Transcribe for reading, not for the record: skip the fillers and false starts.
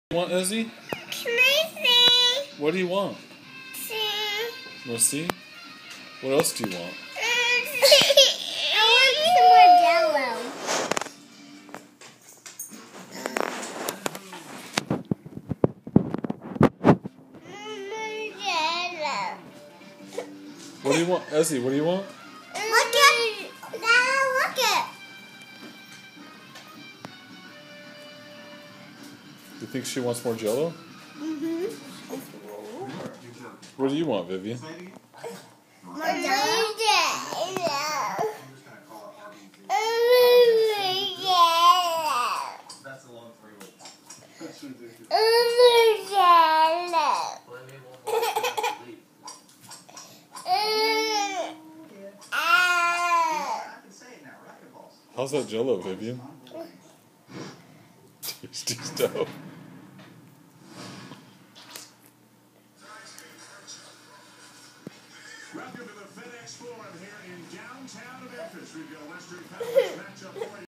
You want, Izzy? Can I see? What do you want? See? You want to see? What else do you want? I want some more Jello. What do you want? Izzy, what do you want? Look at Dad, look at. You think she wants more Jello? What do you want, Vivian? More Jello? That's a long 3 weeks. How's that Jello, Vivian? Tasty stuff. Welcome to the FedEx Forum here in downtown Memphis. We've got a Western Conference matchup for you.